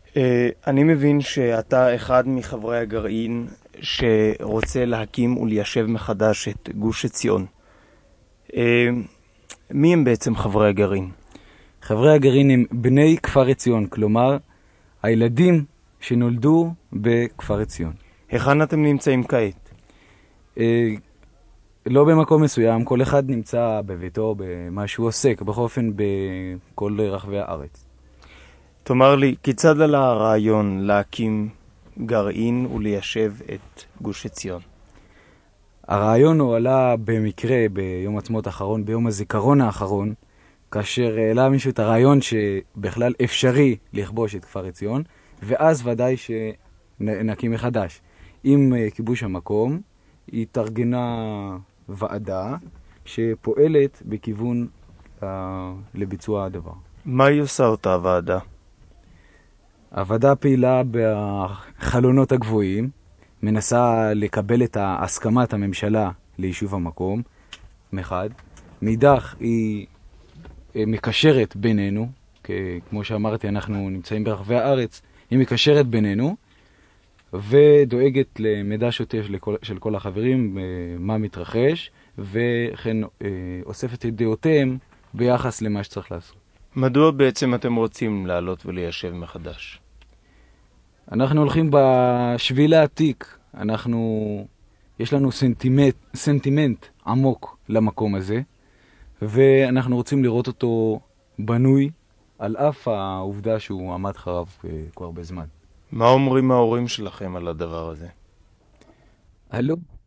אני מבין שאתה אחד מחברי הגרעין שרוצה להקים וליישב מחדש את גוש עציון. מי הם בעצם חברי הגרעין? חברי הגרעין הם בני כפר עציון, כלומר, הילדים שנולדו בכפר עציון. היכן אתם נמצאים כעת? לא במקום מסוים, כל אחד נמצא בביתו, במה שהוא עוסק, בכל אופן בכל רחבי הארץ. תאמר לי, כיצד עלה הרעיון להקים גרעין וליישב את גוש עציון? הרעיון הוא עלה במקרה ביום עצמאות האחרון, ביום הזיכרון האחרון, כאשר העלה מישהו את הרעיון שבכלל אפשרי לכבוש את כפר עציון, ואז ודאי שנקים מחדש. עם כיבוש המקום, התארגנה ועדה שפועלת בכיוון לביצוע הדבר. מה היא עושה אותה הוועדה? הוועדה פעילה בחלונות הגבוהים, מנסה לקבל את הסכמת הממשלה ליישוב המקום, מחד. מאידך היא מקשרת בינינו, כמו שאמרתי, אנחנו נמצאים ברחבי הארץ, היא מקשרת בינינו, ודואגת למידע שוטף של כל החברים, מה מתרחש, וכן אוספת את דעותיהם ביחס למה שצריך לעשות. מדוע בעצם אתם רוצים לעלות וליישב מחדש? אנחנו הולכים בשביל העתיק, יש לנו סנטימנט עמוק למקום הזה, ואנחנו רוצים לראות אותו בנוי, על אף העובדה שהוא עמד חרב כבר הרבה זמן. מה אומרים ההורים שלכם על הדבר הזה? הלו?